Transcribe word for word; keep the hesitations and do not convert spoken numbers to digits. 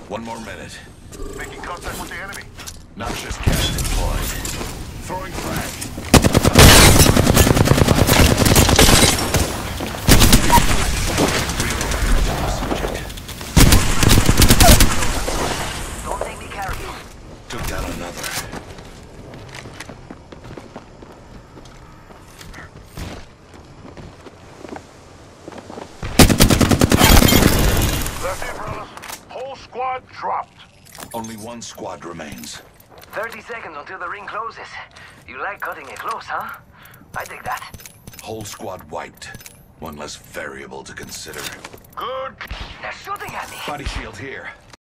One more minute. Making contact with the enemy. Noxious gas deployed. Throwing frag. Don't make me carry you. Took down another. That's it, brothers. Whole squad dropped. Only one squad remains. thirty seconds until the ring closes. You like cutting it close, huh? I dig that. Whole squad wiped. One less variable to consider. Good. They're shooting at me. Body shield here.